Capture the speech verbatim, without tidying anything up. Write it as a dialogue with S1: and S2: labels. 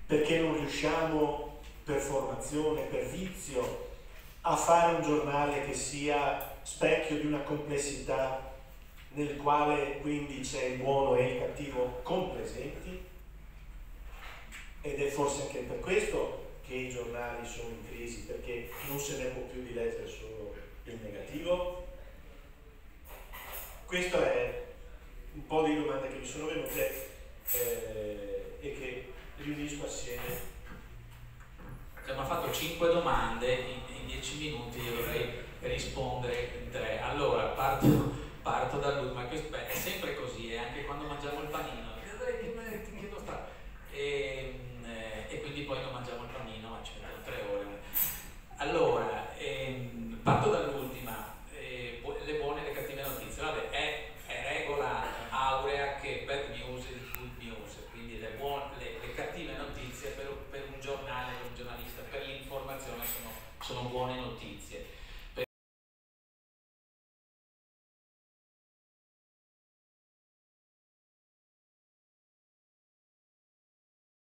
S1: perché non riusciamo per formazione, per vizio, a fare un giornale che sia specchio di una complessità nel quale quindi c'è il buono e il cattivo compresenti, ed è forse anche per questo che i giornali sono in crisi, perché non se ne può più di leggere solo il negativo. Questo è un po' di domande che mi sono venute eh, e che riunisco assieme.
S2: Abbiamo fatto cinque domande in, in dieci minuti, io dovrei rispondere in tre. Allora, parto, parto dall'ultimo, ma questo, beh, è sempre così, eh, anche quando mangiamo il panino, che chiedo sta. E, e quindi poi non mangiamo il panino, ma ci mettiamo tre ore. Allora, ehm, parto dall'ultima, eh, le buone e le cattive notizie. Vabbè, è, è regola aurea che bad news is good news, quindi le, buone, le, le cattive notizie per, per un giornale, per un giornalista, per l'informazione sono, sono buone notizie.